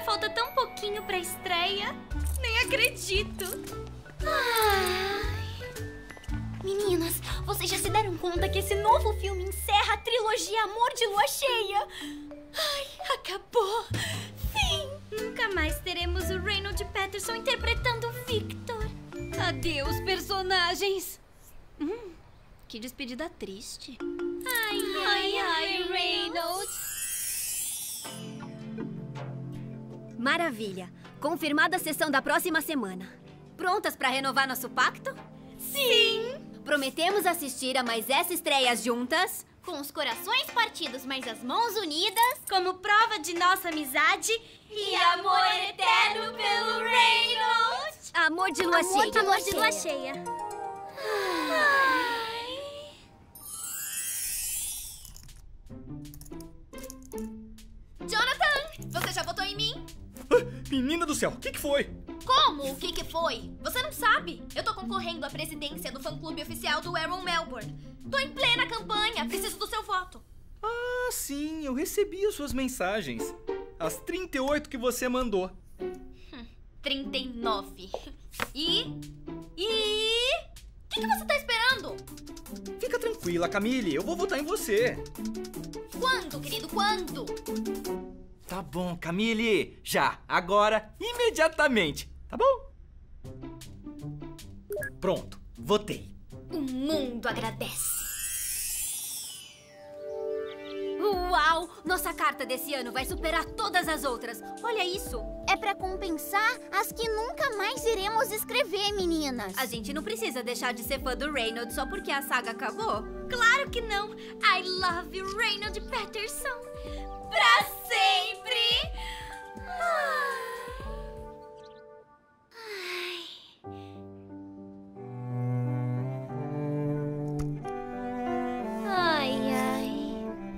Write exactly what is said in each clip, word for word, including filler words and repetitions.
Ainda falta tão pouquinho pra estreia. Nem acredito. Ai. Meninas, vocês já se deram conta que esse novo filme encerra a trilogia Amor de Lua Cheia? Ai, acabou. Fim. Nunca mais teremos o Reynold Paterson interpretando o Victor. Cadê os personagens? Hum, que despedida triste. Ai, ai, ai, Reynold. Maravilha. Confirmada a sessão da próxima semana. Prontas para renovar nosso pacto? Sim! Prometemos assistir a mais essa estreia juntas. Com os corações partidos, mas as mãos unidas. Como prova de nossa amizade. E amor eterno pelo Reynold. Amor de lua amor cheia. De amor de lua cheia. Ai. Jonathan, você já votou em mim? Menina do céu, o que, que foi? Como? O que que foi? Você não sabe. Eu tô concorrendo à presidência do fã-clube oficial do Aaron Melbourne. Tô em plena campanha, preciso do seu voto. Ah, sim, eu recebi as suas mensagens. As trinta e oito que você mandou. Hum, trinta e nove. E... E... O que, que você tá esperando? Fica tranquila, Camille, eu vou votar em você. Quando, querido, quando? Tá bom, Camille. Já, agora, imediatamente. Tá bom? Pronto, votei. O mundo agradece. Uau! Nossa carta desse ano vai superar todas as outras. Olha isso. É pra compensar as que nunca mais iremos escrever, meninas. A gente não precisa deixar de ser fã do Reynold só porque a saga acabou. Claro que não. I love you, Reynold Paterson. Pra sempre. Ai, ai.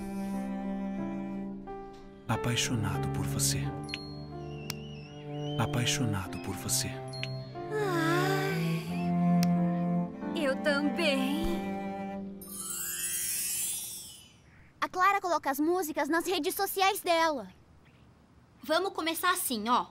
Apaixonado por você. Apaixonado por você. Ai, eu também. A Clara coloca as músicas nas redes sociais dela. Vamos começar assim, ó.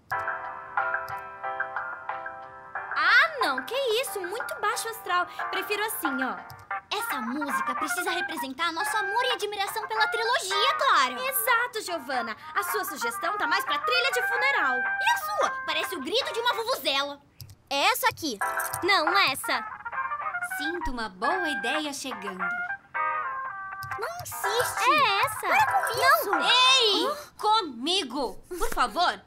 Ah, não, que isso, muito baixo astral. Prefiro assim, ó. Essa música precisa representar nosso amor e admiração pela trilogia, claro. Exato, Giovanna. A sua sugestão tá mais pra trilha de funeral. E a sua? Parece o grito de uma vuvuzela. É essa aqui. Não, essa. Sinto uma boa ideia chegando. Não insiste. É essa. Para com isso. Não. Ei! Oh, comigo, por favor.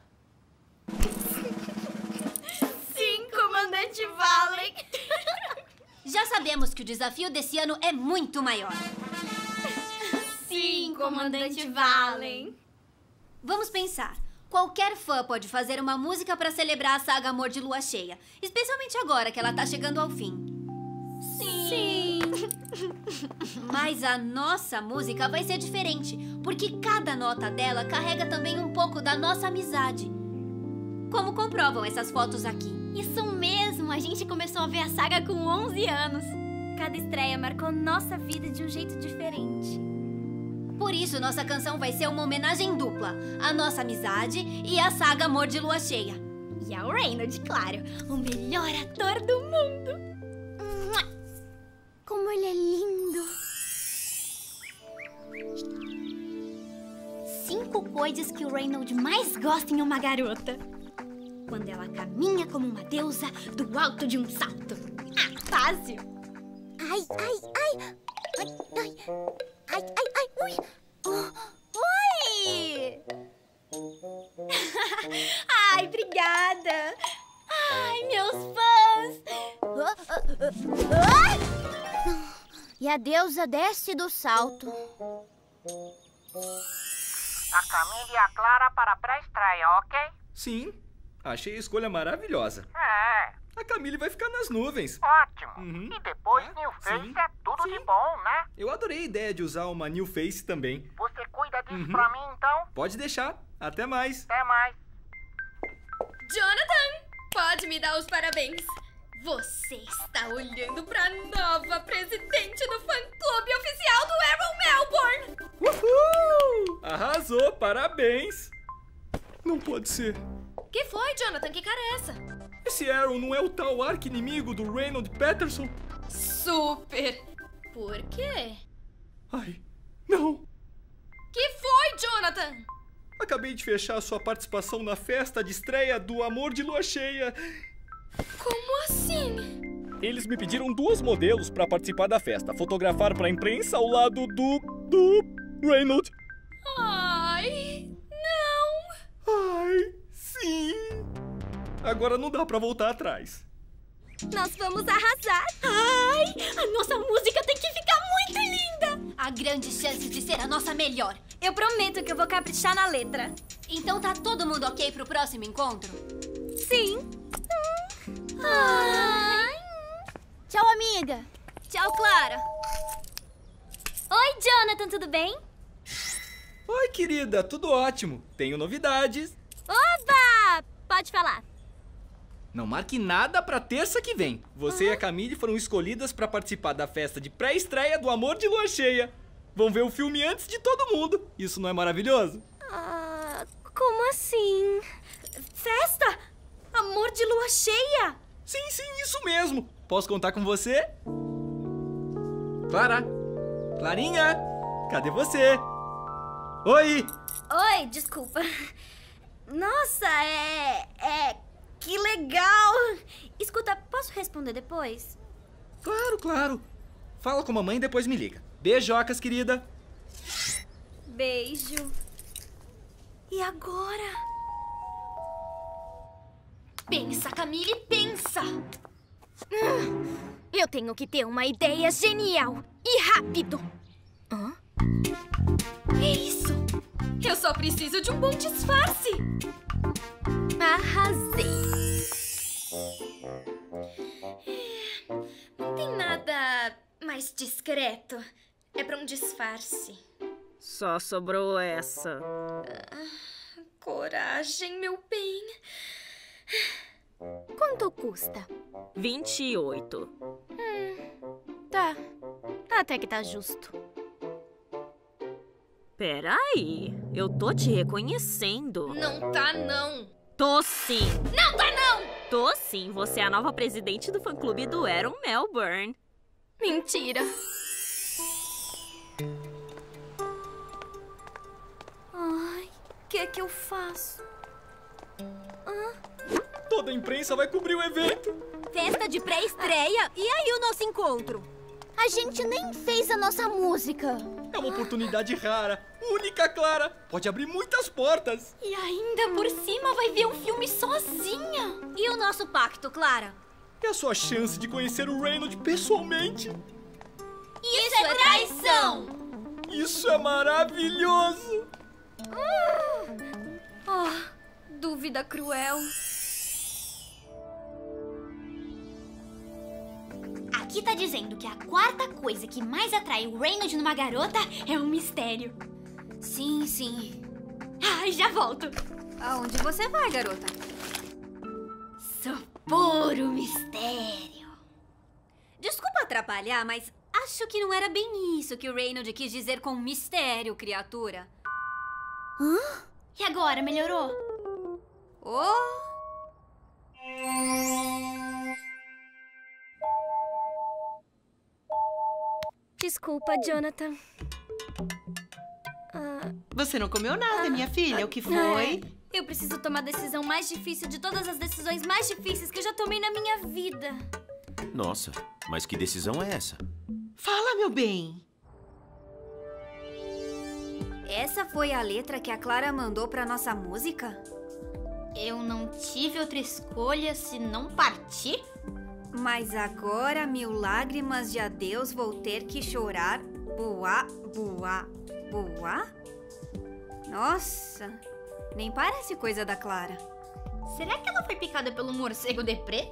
Sim, comandante Valen. Já sabemos que o desafio desse ano é muito maior. Sim, comandante Valen. Vamos pensar. Qualquer fã pode fazer uma música para celebrar a saga Amor de Lua Cheia. Especialmente agora que ela tá chegando ao fim. Sim. Mas a nossa música vai ser diferente, porque cada nota dela carrega também um pouco da nossa amizade. Como comprovam essas fotos aqui. Isso mesmo, a gente começou a ver a saga com onze anos. Cada estreia marcou nossa vida de um jeito diferente. Por isso, nossa canção vai ser uma homenagem dupla. A nossa amizade e a saga Amor de Lua Cheia. E ao Reynold, claro, o melhor ator do mundo. Como ele é lindo. Cinco coisas que o Reynold mais gosta em uma garota. Quando ela caminha como uma deusa do alto de um salto. Ah, fácil. Ai, ai, ai. Ai, ai. Ai, ai, ai. Ui. Oh. Oi! Ai, obrigada. Ai, meus fãs. Ah, ah, ah. E a deusa desce do salto. A Camille e a Clara para a pré-estreia, ok? Sim, achei a escolha maravilhosa. É. A Camille vai ficar nas nuvens. Ótimo. Uhum. E depois Ah, New Face sim, é tudo sim. de bom, né? Eu adorei a ideia de usar uma New Face também. Você cuida disso Uhum. pra mim, então? Pode deixar. Até mais. Até mais. Jonathan, pode me dar os parabéns. Você está olhando para a nova presidente do fã-clube oficial do Aaron Melbourne. Uhul! Arrasou, parabéns. Não pode ser. Que foi, Jonathan? Que cara é essa? Esse Aaron não é o tal arqui-inimigo do Reynold Peterson? Super! Por quê? Ai, não. Que foi, Jonathan? Acabei de fechar sua participação na festa de estreia do Amor de Lua Cheia. Como assim? Eles me pediram duas modelos para participar da festa. Fotografar para a imprensa ao lado do... do... Reynold. Ai, não! Ai, sim! Agora não dá para voltar atrás. Nós vamos arrasar. Ai, a nossa música tem que ficar muito linda! Há grandes chances de ser a nossa melhor. Eu prometo que eu vou caprichar na letra. Então tá todo mundo ok pro próximo encontro? Sim. Ai. Tchau, amiga. Tchau, Clara. Oi, Jonathan, tudo bem? Oi, querida, tudo ótimo. Tenho novidades. Oba! Pode falar. Não marque nada pra terça que vem. Você e a Camille foram escolhidas pra participar da festa de pré-estreia do Amor de Lua Cheia. Vão ver o filme antes de todo mundo. Isso não é maravilhoso? Ah, como assim? Festa? Amor de lua cheia? Sim, sim, isso mesmo. Posso contar com você? Clara? Clarinha? Cadê você? Oi! Oi, desculpa. Nossa, é... é... que legal! Escuta, posso responder depois? Claro, claro. Fala com a mamãe e depois me liga. Beijocas, querida. Beijo. E agora? Pensa, Camille, pensa! Hum, eu tenho que ter uma ideia genial e rápido. Hã? Que isso? Eu só preciso de um bom disfarce. Arrasei. Não tem nada mais discreto. É pra um disfarce. Só sobrou essa. Coragem, meu bem. Quanto custa? vinte e oito. Tá. Até que tá justo. Peraí, eu tô te reconhecendo. Não tá, não. Tô sim. Não tá, não! Tô sim, você é a nova presidente do fã-clube do Aaron Melbourne. Mentira. Ai, o que é que eu faço? Toda a imprensa vai cobrir o evento. Festa de pré-estreia? E aí o nosso encontro? A gente nem fez a nossa música. É uma oportunidade rara, única, Clara. Pode abrir muitas portas. E ainda por cima vai ver um filme sozinha. E o nosso pacto, Clara? É a sua chance de conhecer o Reynold pessoalmente. Isso é traição! Isso é maravilhoso. Oh, dúvida cruel. Aqui tá dizendo que a quarta coisa que mais atrai o Reynold numa garota é um mistério. Sim, sim. Ai, já volto. Aonde você vai, garota? Sou puro mistério. Desculpa atrapalhar, mas acho que não era bem isso que o Reynold quis dizer com mistério, criatura. E agora, melhorou? Oh! Desculpa, Jonathan. Você não comeu nada, minha filha. O que foi? Eu preciso tomar a decisão mais difícil de todas as decisões mais difíceis que eu já tomei na minha vida. Nossa, mas que decisão é essa? Fala, meu bem. Essa foi a letra que a Clara mandou pra nossa música? Eu não tive outra escolha senão partir? Mas agora, mil lágrimas de adeus, vou ter que chorar. Boa, boa, boa? Nossa, nem parece coisa da Clara. Será que ela foi picada pelo morcego deprê?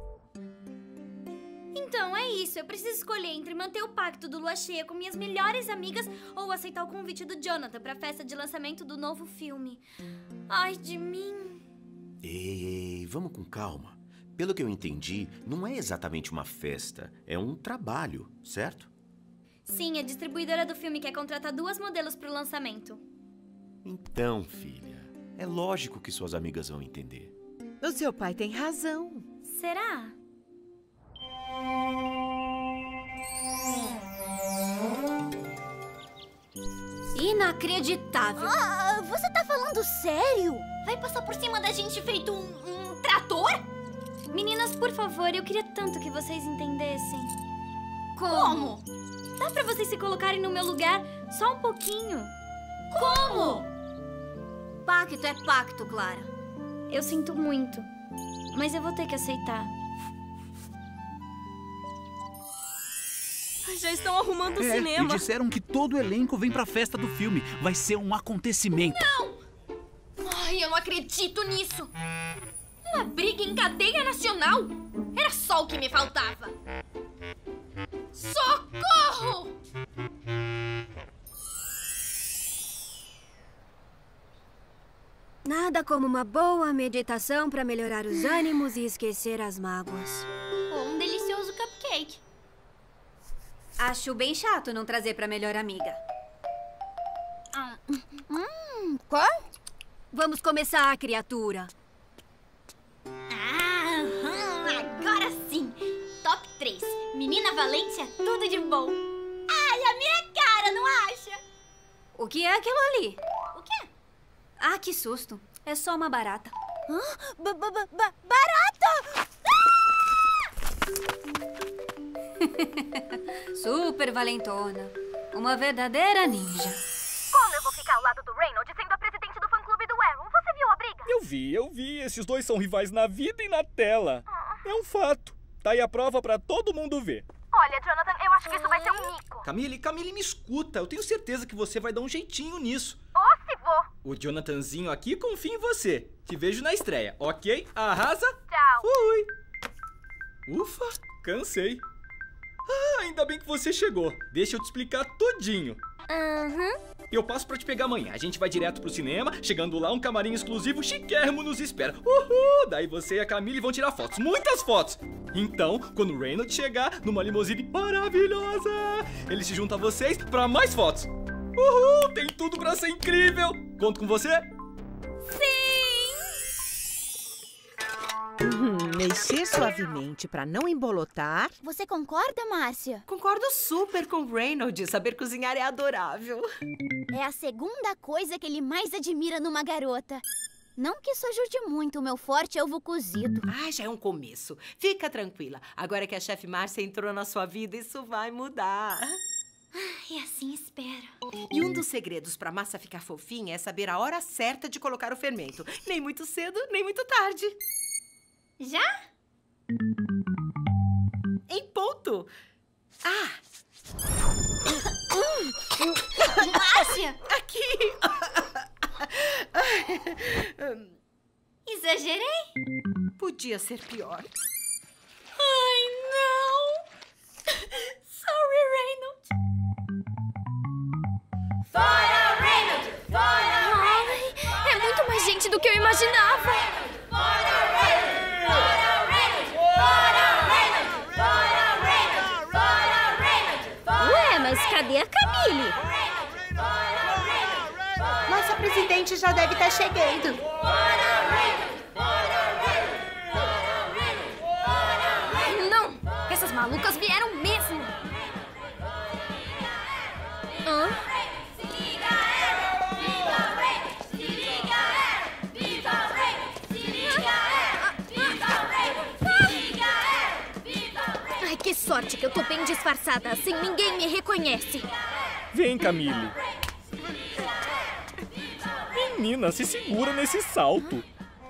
Então é isso, eu preciso escolher entre manter o pacto do Lua Cheia com minhas melhores amigas ou aceitar o convite do Jonathan pra festa de lançamento do novo filme. Ai, de mim. Ei, ei, vamos com calma. Pelo que eu entendi, não é exatamente uma festa, é um trabalho, certo? Sim, a distribuidora do filme quer contratar duas modelos pro lançamento. Então, filha, É lógico que suas amigas vão entender. O seu pai tem razão. Será? Inacreditável. Ah, você tá falando sério? Vai passar por cima da gente feito um, um trator? Meninas, por favor, eu queria tanto que vocês entendessem. Como? Dá pra vocês se colocarem no meu lugar só um pouquinho? Como? Pacto é pacto, Clara. Eu sinto muito, mas eu vou ter que aceitar. Já estão arrumando o É, e cinema. disseram que todo o elenco vem pra festa do filme. Vai ser um acontecimento. Ai, eu não acredito nisso! Uma briga em cadeia nacional? Era só o que me faltava! Socorro! Nada como uma boa meditação para melhorar os ânimos e esquecer as mágoas. Ou um delicioso cupcake. Acho bem chato não trazer pra melhor amiga. Ah, Hum, qual? Vamos começar, criatura. ah agora sim! Top três. Menina valente é tudo de bom. Ai, a minha cara, não acha? O que é aquilo ali? O quê? Ah, que susto. É só uma barata. Ba- ba- ba- ba- barata! Super valentona. Uma verdadeira ninja. Como eu vou ficar ao lado do Reynolds sendo a presidente do fã-clube do Arrow? Você viu a briga? Eu vi, eu vi. Esses dois são rivais na vida e na tela. É um fato. Tá aí a prova pra todo mundo ver. Olha, Jonathan, eu acho que isso vai ser um mico. Camille, Camille, me escuta. Eu tenho certeza que você vai dar um jeitinho nisso. Ou se vou. O Jonathanzinho aqui confia em você. Te vejo na estreia, ok? Arrasa? Tchau. Fui. Ufa, cansei. Ah, ainda bem que você chegou. Deixa eu te explicar tudinho. Uhum. Eu passo pra te pegar amanhã. A gente vai direto pro cinema. Chegando lá, um camarim exclusivo chiquérrimo nos espera. Uhul! Daí você e a Camille vão tirar fotos. Muitas fotos! Então, quando o Reynolds chegar numa limusine maravilhosa, ele se junta a vocês pra mais fotos. Uhul! Tem tudo pra ser incrível! Conto com você? Hum, mexer suavemente pra não embolotar. Você concorda, Márcia? Concordo super com o Reynolds. Saber cozinhar é adorável. É a segunda coisa que ele mais admira numa garota. Não que isso ajude muito, o meu forte é ovo cozido. Ah, já é um começo. Fica tranquila. Agora que a chefe Márcia entrou na sua vida, isso vai mudar. E assim espero. E um dos segredos pra massa ficar fofinha é saber a hora certa de colocar o fermento. Nem muito cedo, nem muito tarde. Já? Em ponto. Ah, Márcia! aqui. Exagerei? Podia ser pior. Ai, não! Sorry, Reynolds. Fora, Reynolds! Fora, Reynolds! Ai, é muito mais gente do que eu imaginava. Fora, Reynolds! Fora, Reynolds! Fora, Reynolds! Fora, Reynolds! Fora, Reynolds! Ué, mas cadê a Camille? Nossa presidente já deve estar chegando. Não! Essas malucas vieram mesmo! Hã? Ai, que sorte que eu tô bem disfarçada, assim ninguém me reconhece. Vem, Camille. Menina, se segura nesse salto.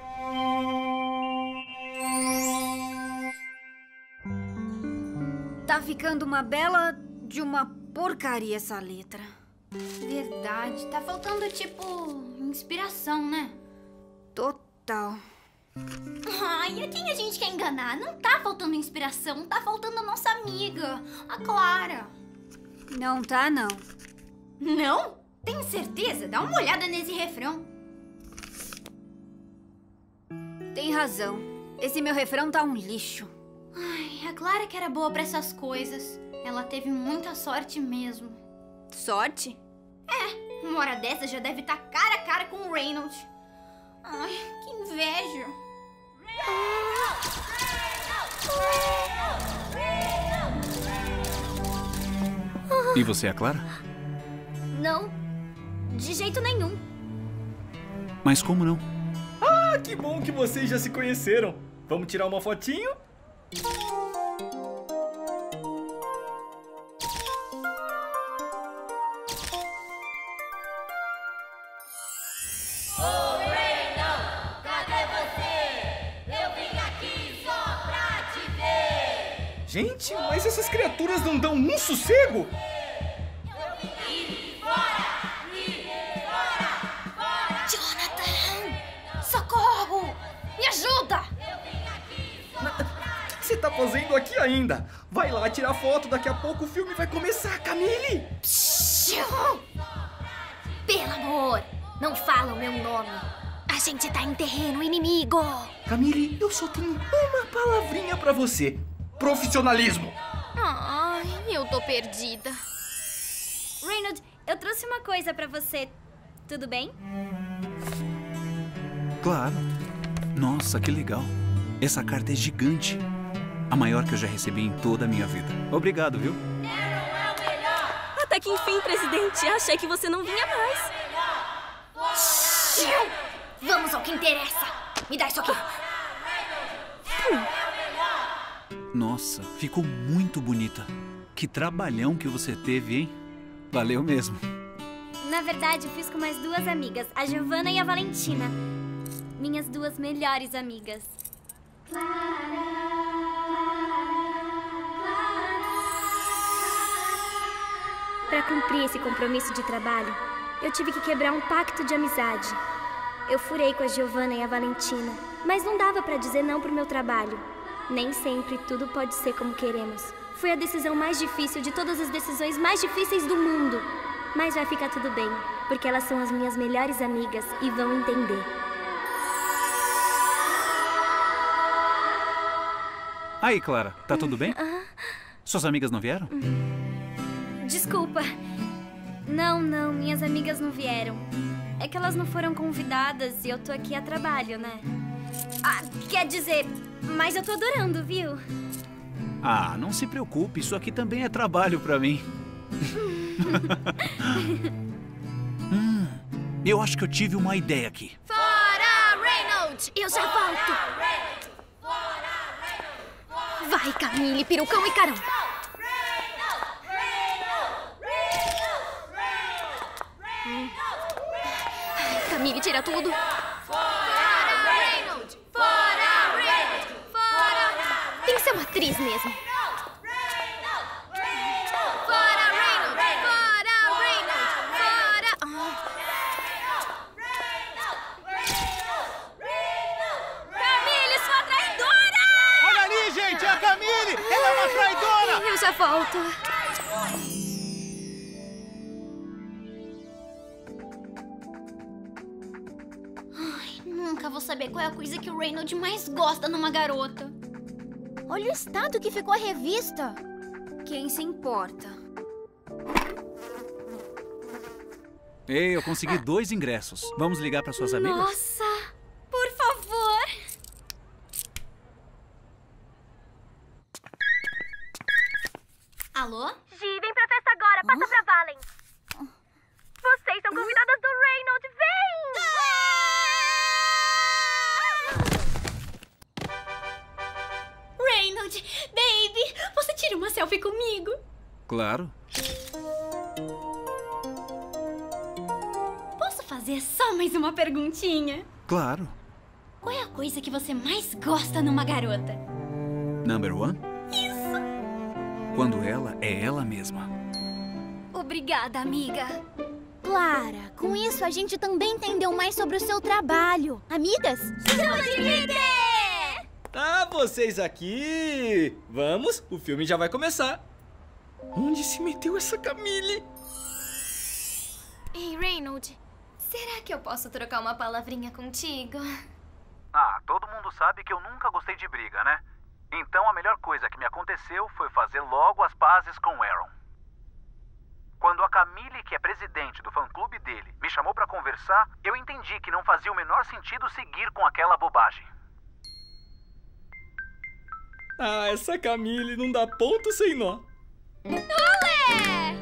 Tá ficando uma bela de uma porcaria essa letra. Verdade, tá faltando, tipo, inspiração, né? Total. Ai, a quem a gente quer enganar? Não tá faltando inspiração, tá faltando a nossa amiga, a Clara. Não tá, não. Não? Tem certeza? Dá uma olhada nesse refrão. Tem razão. Esse meu refrão tá um lixo. Ai, a Clara que era boa pra essas coisas. Ela teve muita sorte mesmo. Sorte? Uma hora dessa já deve estar cara a cara com o Reynolds. Ai, que inveja. E você é a Clara? Não, de jeito nenhum. Mas como não? Ah, que bom que vocês já se conheceram. Vamos tirar uma fotinho? Gente, mas essas criaturas não dão um sossego? Jonathan! Socorro! Me ajuda! O que você tá fazendo aqui ainda? Vai lá tirar foto, daqui a pouco o filme vai começar, Camille! Pelo amor, não fala o meu nome. A gente tá em terreno inimigo. Camille, eu só tenho uma palavrinha pra você. Profissionalismo. Ai, eu tô perdida. Reynolds, eu trouxe uma coisa pra você. Tudo bem? Claro. Nossa, que legal. Essa carta é gigante. A maior que eu já recebi em toda a minha vida. Obrigado, viu? Até que enfim, presidente. Achei que você não vinha mais. Vamos ao que interessa. Me dá isso aqui. Nossa, ficou muito bonita. Que trabalhão que você teve, hein? Valeu mesmo. Na verdade, eu fiz com mais duas amigas, a Giovanna e a Valentina. Minhas duas melhores amigas. Para cumprir esse compromisso de trabalho, eu tive que quebrar um pacto de amizade. Eu furei com a Giovanna e a Valentina, mas não dava para dizer não pro meu trabalho. Nem sempre tudo pode ser como queremos. Foi a decisão mais difícil de todas as decisões mais difíceis do mundo. Mas vai ficar tudo bem, porque elas são as minhas melhores amigas e vão entender. Aí, Clara, tá tudo bem? Suas amigas não vieram? Desculpa. Não, não, minhas amigas não vieram. É que elas não foram convidadas e eu tô aqui a trabalho, né? Ah, quer dizer, mas eu tô adorando, viu? Ah, não se preocupe, isso aqui também é trabalho pra mim. hum, eu acho que eu tive uma ideia aqui. Fora, Reynolds! Eu já volto. Vai, Camille, perucão e carão. Ai, Camille, tira tudo. Fora, Reynolds! Fora, Reynolds! Fora! Tem que ser uma atriz mesmo. Fora, Reynolds! Fora, Reynolds! Fora! Camille, sua traidora! Olha ali, gente! É a Camille! Ela é uma traidora! Eu já volto. Nunca vou saber qual é a coisa que o Reynolds mais gosta numa garota. Olha o estado que ficou a revista. Quem se importa? Ei, eu consegui dois ingressos. Vamos ligar para suas amigas? Nossa, por favor. Alô? Gi, vem pra festa agora, passa pra Valen. Vocês são convidadas do Reynolds, vem! Reynolds, baby, você tira uma selfie comigo? Claro. Posso fazer só mais uma perguntinha? Claro. Qual é a coisa que você mais gosta numa garota? Number one? Isso! Quando ela é ela mesma. Obrigada, amiga. Clara, com isso a gente também entendeu mais sobre o seu trabalho. Amigas? Ah, vocês aqui! Vamos, o filme já vai começar. Onde se meteu essa Camille? Ei, Reynolds, será que eu posso trocar uma palavrinha contigo? Ah, todo mundo sabe que eu nunca gostei de briga, né? Então a melhor coisa que me aconteceu foi fazer logo as pazes com o Aaron. Quando a Camille, que é presidente do fã-clube dele, me chamou pra conversar, eu entendi que não fazia o menor sentido seguir com aquela bobagem. Ah, essa Camille não dá ponto sem nó. Olé!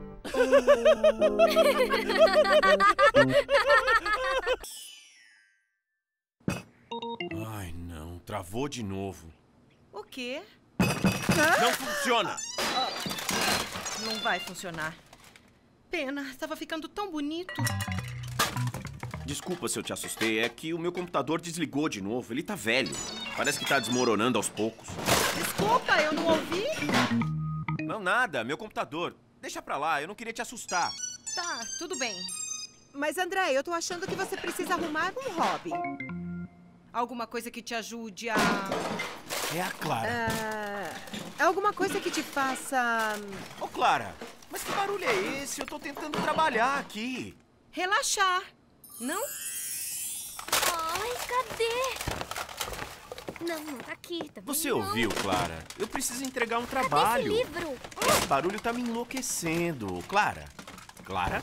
Ai, não. Travou de novo. O quê? Não funciona! Oh, não vai funcionar. Pena, tava ficando tão bonito. Desculpa se eu te assustei, é que o meu computador desligou de novo. Ele tá velho. Parece que tá desmoronando aos poucos. Desculpa, eu não ouvi. Não, nada. Meu computador. Deixa pra lá, eu não queria te assustar. Tá, tudo bem. Mas, André, eu tô achando que você precisa arrumar um hobby. Alguma coisa que te ajude a... É a Clara. É... é alguma coisa que te faça... Ô, Clara, mas que barulho é esse? Eu tô tentando trabalhar aqui. Relaxar. Não? Ai, cadê? Não, não tá aqui. Tá Você não. ouviu, Clara? Eu preciso entregar um Cadê trabalho. esse livro? Esse barulho tá me enlouquecendo. Clara? Clara?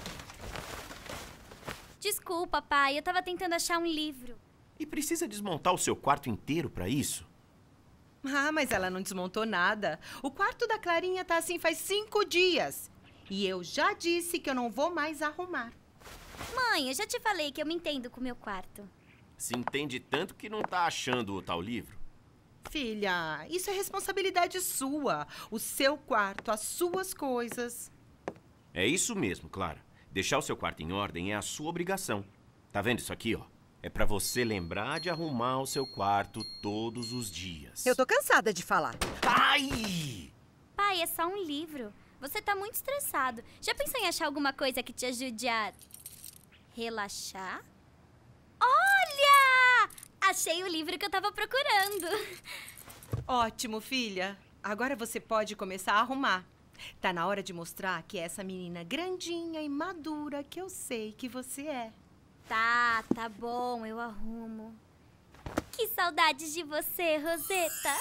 Desculpa, pai. Eu tava tentando achar um livro. E precisa desmontar o seu quarto inteiro pra isso? Ah, mas ela não desmontou nada. O quarto da Clarinha tá assim faz cinco dias. E eu já disse que eu não vou mais arrumar. Mãe, eu já te falei que eu me entendo com o meu quarto. Se entende tanto que não tá achando o tal livro? Filha, isso é responsabilidade sua. O seu quarto, as suas coisas. É isso mesmo, Clara. Deixar o seu quarto em ordem é a sua obrigação. Tá vendo isso aqui, ó? É pra você lembrar de arrumar o seu quarto todos os dias. Eu tô cansada de falar. Ai! Pai, é só um livro. Você tá muito estressado. Já pensou em achar alguma coisa que te ajude a... relaxar? Olha! Achei o livro que eu tava procurando. Ótimo, filha. Agora você pode começar a arrumar. Tá na hora de mostrar que é essa menina grandinha e madura que eu sei que você é. Tá, tá bom, eu arrumo. Que saudades de você, Roseta.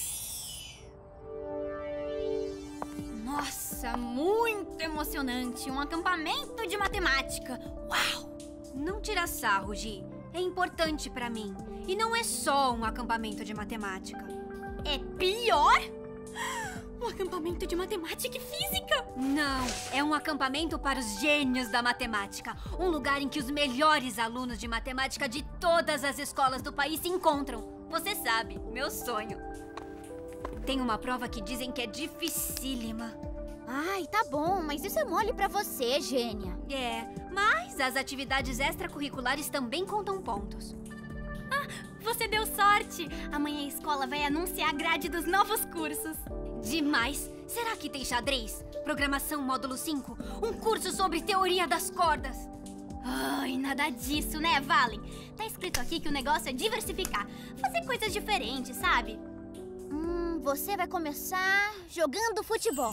Nossa, muito emocionante. Um acampamento de matemática. Uau! Não tira sarro, Gi. É importante pra mim. E não é só um acampamento de matemática. É pior? Um acampamento de matemática e física? Não, é um acampamento para os gênios da matemática. Um lugar em que os melhores alunos de matemática de todas as escolas do país se encontram. Você sabe, meu sonho. Tem uma prova que dizem que é dificílima. Ai, tá bom, mas isso é mole pra você, gênia. É, mas as atividades extracurriculares também contam pontos. Ah, você deu sorte! Amanhã a escola vai anunciar a grade dos novos cursos. Demais! Será que tem xadrez? Programação módulo cinco? Um curso sobre teoria das cordas? Ai, nada disso, né, Valen? Tá escrito aqui que o negócio é diversificar. Fazer coisas diferentes, sabe? Hum, você vai começar jogando futebol.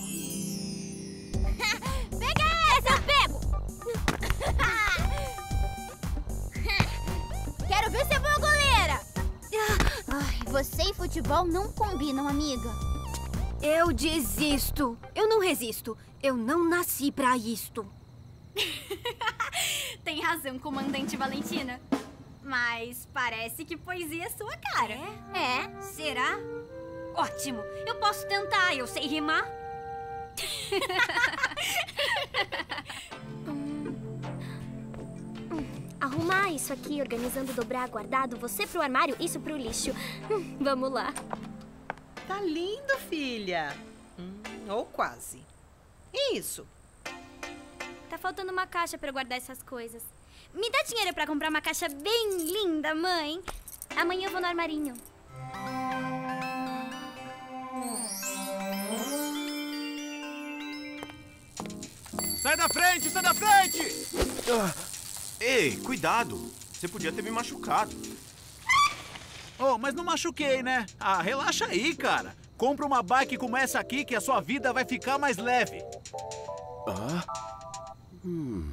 Pega essa! Eu pego! Quero ver ser boa goleira! Ai, você e futebol não combinam, amiga. Eu desisto. Eu não resisto. Eu não nasci pra isto. Tem razão, comandante Valentina. Mas parece que poesia é sua cara. É? É? Será? Ótimo. Eu posso tentar. Eu sei rimar. Arrumar isso aqui, organizando, dobrar, guardado, você pro armário, isso pro lixo. Hum, vamos lá. Tá lindo, filha. Hum, ou quase. E isso? Tá faltando uma caixa pra eu guardar essas coisas. Me dá dinheiro pra comprar uma caixa bem linda, mãe. Amanhã eu vou no armarinho. Sai da frente, sai da frente! Ah, ei, cuidado. Você podia ter me machucado. Oh, mas não machuquei, né? Ah, relaxa aí, cara. Compra uma bike como essa aqui que a sua vida vai ficar mais leve. Ah? Hum.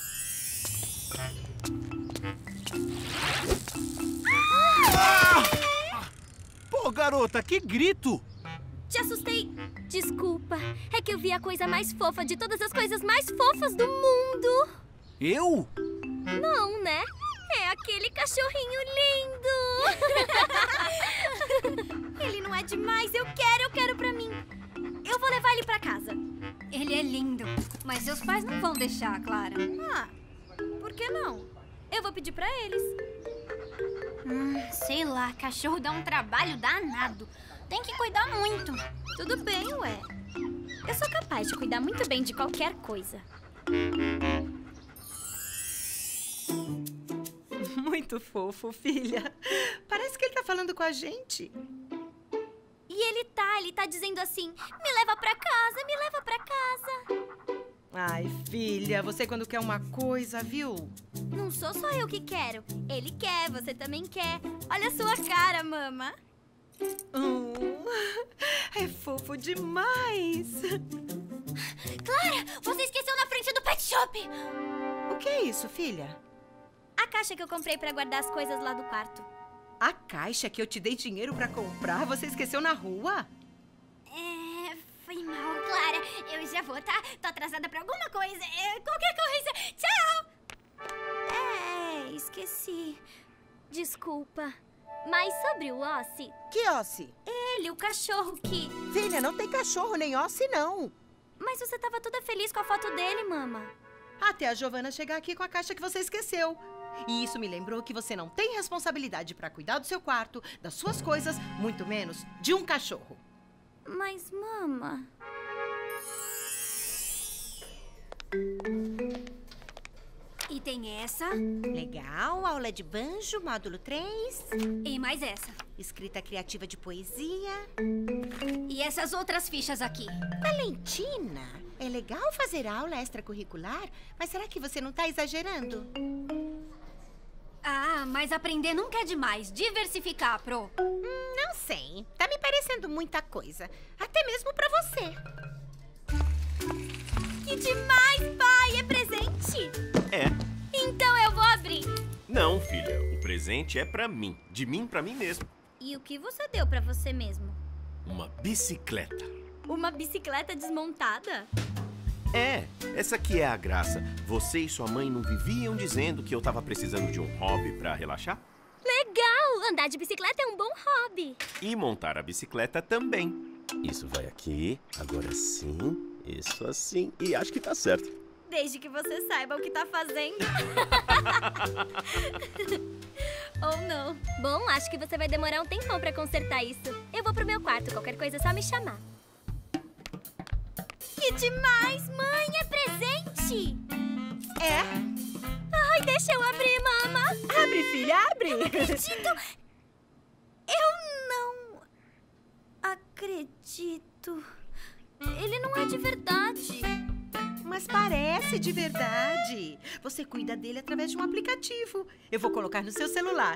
Ah! Pô, garota, que grito! Te assustei. Desculpa. É que eu vi a coisa mais fofa de todas as coisas mais fofas do mundo. Eu? Não, né? É aquele cachorrinho lindo! Ele não é demais? Eu quero, eu quero pra mim. Eu vou levar ele pra casa. Ele é lindo, mas seus pais não vão deixar, Clara. Ah, por que não? Eu vou pedir pra eles. Hum, sei lá, cachorro dá um trabalho danado. Tem que cuidar muito. Tudo bem, ué. Eu sou capaz de cuidar muito bem de qualquer coisa. Muito fofo, filha. Parece que ele tá falando com a gente. E ele tá, ele tá dizendo assim, me leva pra casa, me leva pra casa. Ai, filha, você quando quer uma coisa, viu? Não sou só eu que quero. Ele quer, você também quer. Olha a sua cara, mama. Hum, é fofo demais. Clara, você esqueceu na frente do pet shop. O que é isso, filha? A caixa que eu comprei pra guardar as coisas lá do quarto. A caixa que eu te dei dinheiro pra comprar, você esqueceu na rua? É, foi mal, Clara. Eu já vou, tá? Tô atrasada pra alguma coisa. É, qualquer coisa. Tchau! É, esqueci. Desculpa. Mas sobre o Ossi... Que Ossi? Ele, o cachorro que... Filha, não tem cachorro nem Ossi, não. Mas você tava toda feliz com a foto dele, mama. Até a Giovana chegar aqui com a caixa que você esqueceu. E isso me lembrou que você não tem responsabilidade pra cuidar do seu quarto, das suas coisas, muito menos de um cachorro. Mas, mama... E tem essa. Legal, aula de banjo, módulo três. E mais essa. Escrita criativa de poesia. E essas outras fichas aqui. Valentina, é legal fazer aula extracurricular, mas será que você não tá exagerando? Ah, mas aprender nunca é demais. Diversificar, Pro. Hum, não sei. Tá me parecendo muita coisa. Até mesmo pra você. Que demais, pai! É presente? É. Então eu vou abrir. Não, filha. O presente é pra mim. De mim pra mim mesmo. E o que você deu pra você mesmo? Uma bicicleta. Uma bicicleta desmontada? É, essa aqui é a graça. Você e sua mãe não viviam dizendo que eu tava precisando de um hobby pra relaxar? Legal! Andar de bicicleta é um bom hobby. E montar a bicicleta também. Isso vai aqui, agora sim, isso assim, e acho que tá certo. Desde que você saiba o que tá fazendo. Ou não. Bom, acho que você vai demorar um tempão pra consertar isso. Eu vou pro meu quarto, qualquer coisa é só me chamar. Que demais, mãe! É presente! É? Ai, deixa eu abrir, mama! Abre, filha, abre! Eu não acredito! Eu não acredito. Ele não é de verdade. Mas parece de verdade. Você cuida dele através de um aplicativo. Eu vou colocar no seu celular.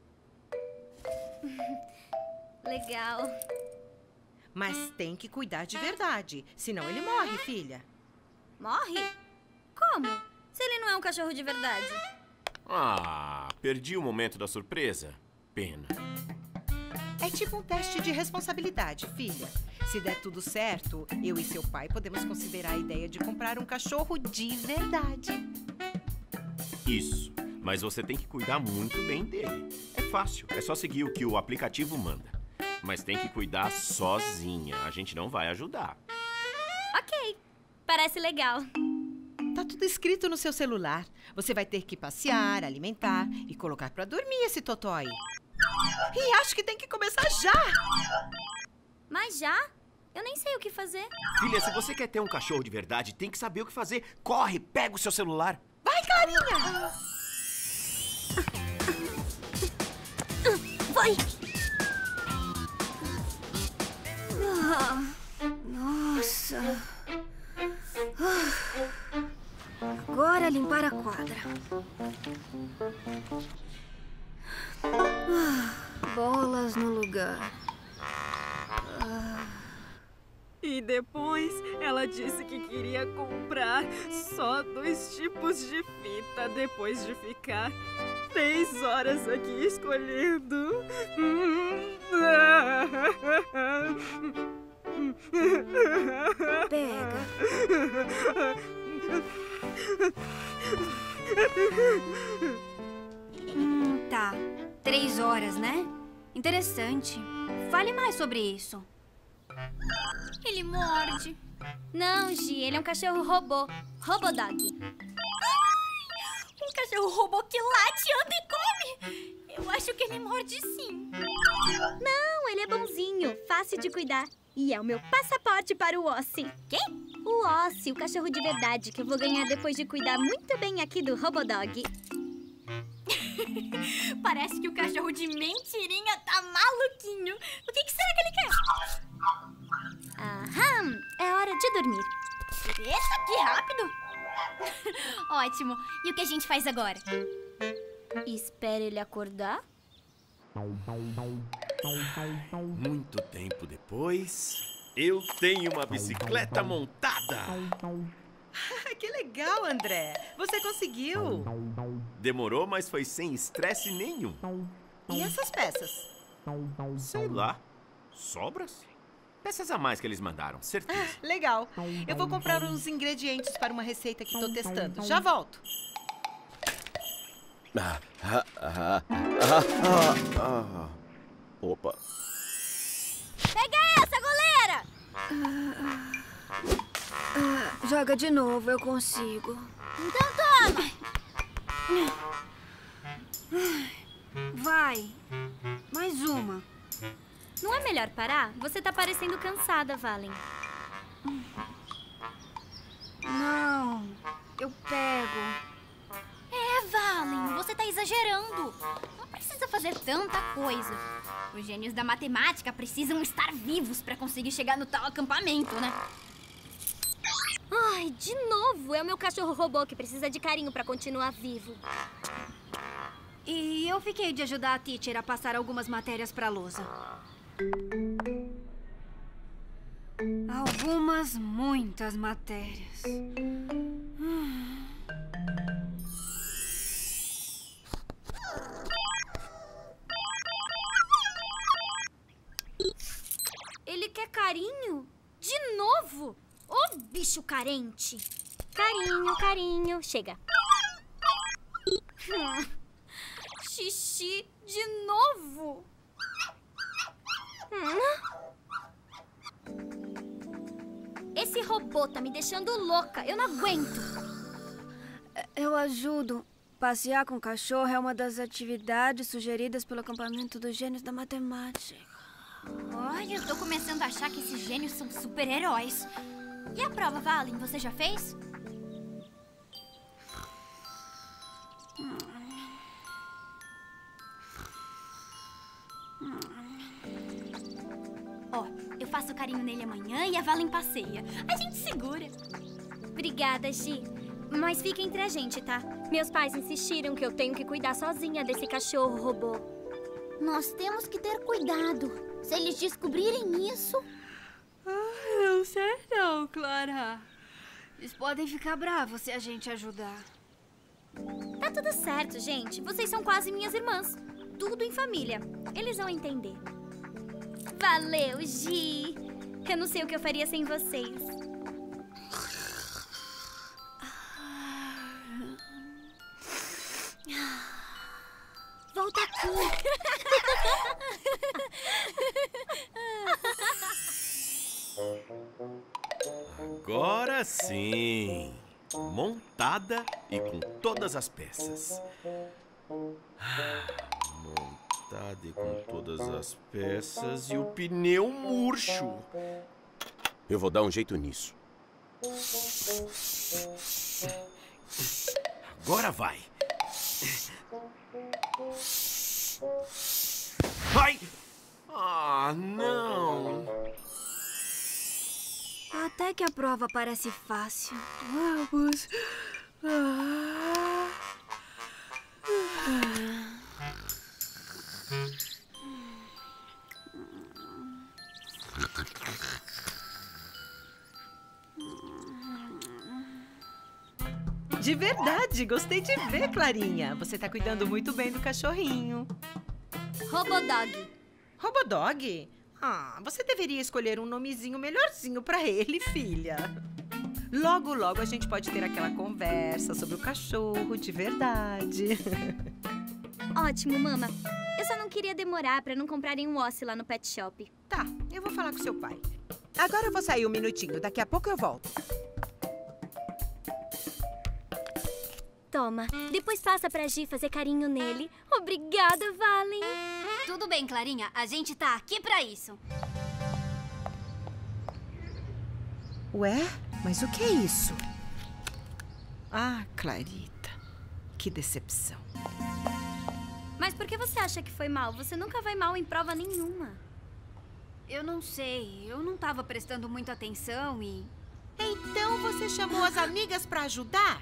Legal. Mas tem que cuidar de verdade, senão ele morre, filha. Morre? Como? Se ele não é um cachorro de verdade. Ah, perdi o momento da surpresa. Pena. É tipo um teste de responsabilidade, filha. Se der tudo certo, eu e seu pai podemos considerar a ideia de comprar um cachorro de verdade. Isso. Mas você tem que cuidar muito bem dele. É fácil, é só seguir o que o aplicativo manda. Mas tem que cuidar sozinha. A gente não vai ajudar. Ok. Parece legal. Tá tudo escrito no seu celular. Você vai ter que passear, alimentar e colocar pra dormir esse totói. E acho que tem que começar já! Mas já? Eu nem sei o que fazer. Filha, se você quer ter um cachorro de verdade, tem que saber o que fazer. Corre, pega o seu celular. Vai, Clarinha! Vai! Nossa. Agora limpar a quadra. Bolas no lugar. E depois ela disse que queria comprar só dois tipos de fita depois de ficar três horas aqui escolhendo. Pega. Hum, tá. Três horas, né? Interessante. Fale mais sobre isso. Ele morde. Não, Gi, ele é um cachorro robô. Robodog. Um cachorro robô que late, anda e come. Eu acho que ele morde sim. Não, ele é bonzinho, fácil de cuidar. E é o meu passaporte para o Ossi. Quem? O Ossi, o cachorro de verdade que eu vou ganhar depois de cuidar muito bem aqui do Robodog. Parece que o cachorro de mentirinha tá maluquinho. O que, que será que ele quer? Aham, é hora de dormir. Eita, que rápido! Ótimo. E o que a gente faz agora? Espera ele acordar? Muito tempo depois, eu tenho uma bicicleta montada. Que legal, André. Você conseguiu. Demorou, mas foi sem estresse nenhum. E essas peças? Sei lá. Sobras? Peças a mais que eles mandaram, certeza. Ah, legal. Eu vou comprar os ingredientes para uma receita que estou testando. Já volto. Ah, ah, ah, ah, ah, ah. Opa. Pega essa, goleira! Ah, joga de novo, eu consigo. Então toma! Vai. Mais uma. Não é melhor parar? Você tá parecendo cansada, Valen. Não, eu pego. É, Valen, você tá exagerando. Não precisa fazer tanta coisa. Os gênios da matemática precisam estar vivos pra conseguir chegar no tal acampamento, né? Ai, de novo! É o meu cachorro robô que precisa de carinho pra continuar vivo. E eu fiquei de ajudar a teacher a passar algumas matérias pra lousa. Algumas, muitas matérias. Ele quer carinho? De novo? Ô, bicho carente! Carinho, carinho. Chega. Hum. Xixi de novo? Hum. Esse robô tá me deixando louca. Eu não aguento. Eu ajudo. Passear com o cachorro é uma das atividades sugeridas pelo acampamento dos gênios da matemática. Olha, eu tô começando a achar que esses gênios são super-heróis. E a prova, Valen, você já fez? Ó, eu faço carinho nele amanhã e a Valen passeia. A gente segura. Obrigada, Gi. Mas fica entre a gente, tá? Meus pais insistiram que eu tenho que cuidar sozinha desse cachorro robô. Nós temos que ter cuidado. Se eles descobrirem isso... Ah, não sei não, Clara. Eles podem ficar bravos se a gente ajudar. Tá tudo certo, gente. Vocês são quase minhas irmãs. Tudo em família. Eles vão entender. Valeu, Gi. Eu não sei o que eu faria sem vocês. Volta aqui. Agora sim. Montada e com todas as peças. Montada e com todas as peças e o pneu murcho. Eu vou dar um jeito nisso. Agora vai. Ai! Ah, não! Até que a prova parece fácil. Vamos. Ah. Ah. De verdade, gostei de ver, Clarinha. Você tá cuidando muito bem do cachorrinho. Robodog. Robodog? Ah, você deveria escolher um nomezinho melhorzinho pra ele, filha. Logo, logo a gente pode ter aquela conversa sobre o cachorro de verdade. Ótimo, mama. Eu só não queria demorar pra não comprarem um Ossi lá no pet shop. Tá, eu vou falar com seu pai. Agora eu vou sair um minutinho, daqui a pouco eu volto. Toma, depois passa pra Gi fazer carinho nele. Obrigada, Valen. Tudo bem, Clarinha, a gente tá aqui pra isso. Ué? Mas o que é isso? Ah, Clarita, que decepção. Mas por que você acha que foi mal? Você nunca vai mal em prova nenhuma. Eu não sei, eu não tava prestando muita atenção e... Então você chamou as amigas pra ajudar?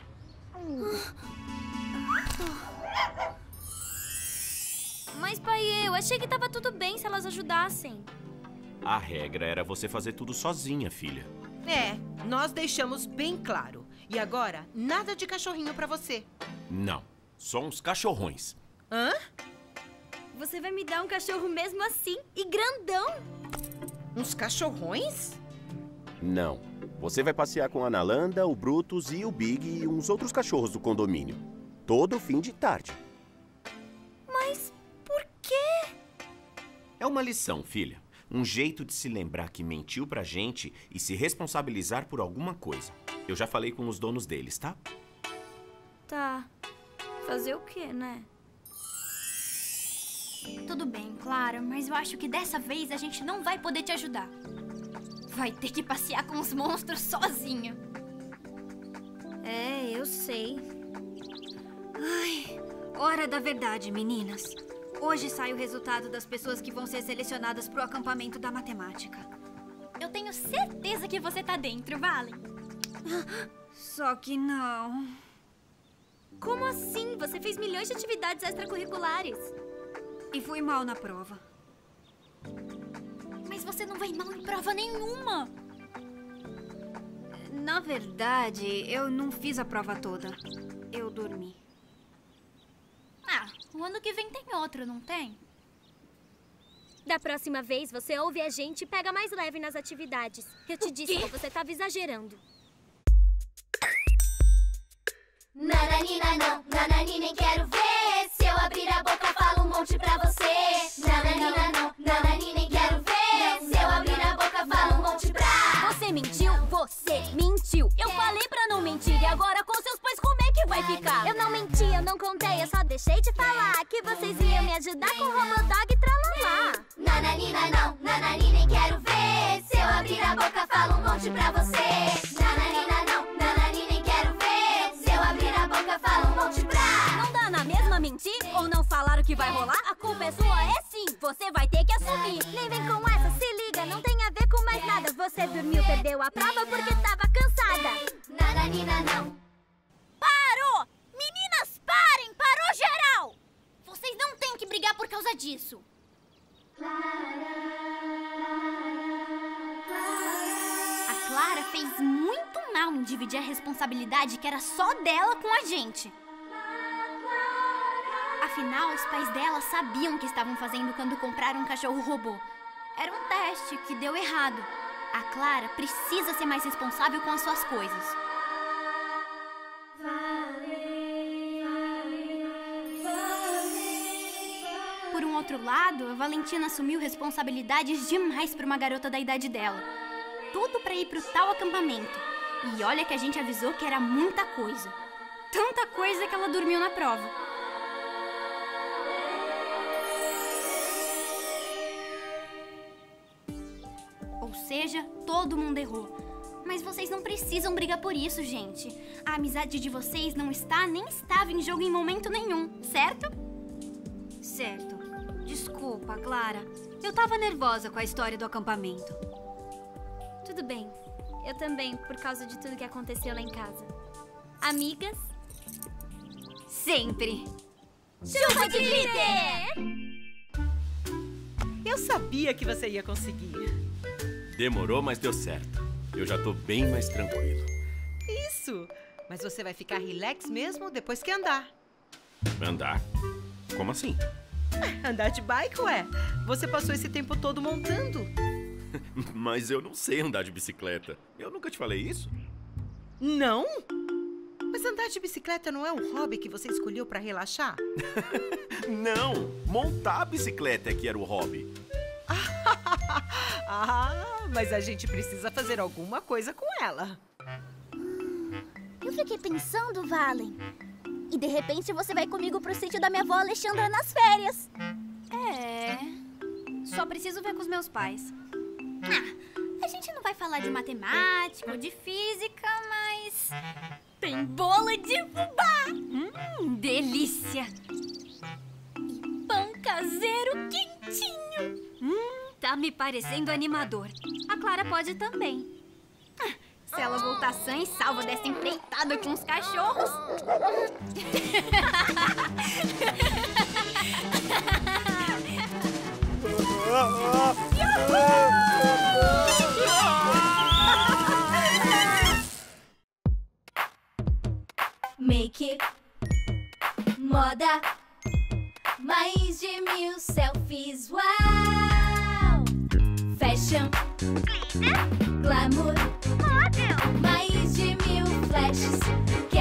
Mas, pai, eu achei que tava tudo bem se elas ajudassem. A regra era você fazer tudo sozinha, filha. É, nós deixamos bem claro. E agora, nada de cachorrinho pra você. Não, só uns cachorrões. Hã? Você vai me dar um cachorro mesmo assim? E grandão? Uns cachorrões? Não. Você vai passear com a Nalanda, o Brutus e o Big e uns outros cachorros do condomínio. Todo fim de tarde. Mas por quê? É uma lição, filha. Um jeito de se lembrar que mentiu pra gente e se responsabilizar por alguma coisa. Eu já falei com os donos deles, tá? Tá. Fazer o quê, né? Tudo bem, Clara, mas eu acho que dessa vez a gente não vai poder te ajudar. Vai ter que passear com os monstros sozinha. É, eu sei. Ai, hora da verdade, meninas. Hoje sai o resultado das pessoas que vão ser selecionadas pro acampamento da matemática. Eu tenho certeza que você tá dentro, Valen. Só que não. Como assim? Você fez milhões de atividades extracurriculares. E fui mal na prova. Mas você não vai mal em prova nenhuma. Na verdade, eu não fiz a prova toda. Eu dormi. Ah, o ano que vem tem outro, não tem? Da próxima vez, você ouve a gente e pega mais leve nas atividades. Eu te disse que você tava exagerando. Nananina não, nanani nem quero ver. Se eu abrir a boca, falo um monte pra você. Nananina não, nanani nem quero ver. Se eu abrir a boca, falo um monte pra... Você mentiu, você mentiu. Eu falei pra não mentir e agora com seus pais como é que vai ficar? Eu não menti, eu não contei, eu só deixei de falar que vocês iam me ajudar com o Robodog e tralalá. Nananina não, nanani nem quero ver. Se eu abrir a boca, falo um monte pra você. Nananina não, nanani nem quero ver. Se eu abrir a boca, falo um monte pra... Não dá na mesma mentir ou não falar o que vai rolar? A culpa é sua, é sim, você vai ter que assumir. Nem vem com essa, se liga, não tem a ver com mais nada. Você dormiu, perdeu a prova porque tava cansada. Nananina não. Parou! Meninas, parem! Parou geral! Vocês não têm que brigar por causa disso. A Clara fez muito mal em dividir a responsabilidade que era só dela com a gente. Afinal, os pais dela sabiam o que estavam fazendo quando compraram um cachorro robô. Era um teste que deu errado. A Clara precisa ser mais responsável com as suas coisas. Por um outro lado, a Valentina assumiu responsabilidades demais para uma garota da idade dela. Tudo para ir pro tal acampamento. E olha que a gente avisou que era muita coisa. Tanta coisa que ela dormiu na prova. Ou seja, todo mundo errou. Mas vocês não precisam brigar por isso, gente. A amizade de vocês não está nem estava em jogo em momento nenhum, certo? Certo. Desculpa, Clara. Eu tava nervosa com a história do acampamento. Tudo bem. Eu também, por causa de tudo que aconteceu lá em casa. Amigas? Sempre! Chuva de glitter! Eu sabia que você ia conseguir. Demorou, mas deu certo. Eu já tô bem mais tranquilo. Isso! Mas você vai ficar relax mesmo depois que andar. Andar? Como assim? Andar de bike, ué. Você passou esse tempo todo montando. Mas eu não sei andar de bicicleta. Eu nunca te falei isso? Não? Mas andar de bicicleta não é um hobby que você escolheu pra relaxar? Não, montar a bicicleta é que era o hobby. Ah, mas a gente precisa fazer alguma coisa com ela. Eu fiquei pensando, Valen. E de repente você vai comigo pro sítio da minha avó Alexandra nas férias. É... Só preciso ver com os meus pais. Ah, a gente não vai falar de matemática ou de física, mas... tem bolo de fubá! Hum, delícia! E pão caseiro quentinho! Hum, tá me parecendo animador. A Clara pode também. Ah, se ela voltar sã e salva dessa empreitada com os cachorros... Make, moda, mais de mil selfies, uau! Fashion, glamour, model, mais de mil flashes,